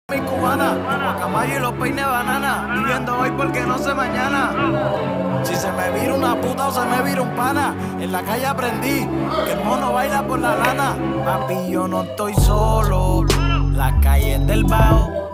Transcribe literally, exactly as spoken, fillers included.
Mi cubana, guacamayo y los peines banana, viviendo hoy porque no sé mañana. Si se me vira una puta o se me vira un pana, en la calle aprendí que el mono baila por la lana. Papi, yo no estoy solo, las calles del bajo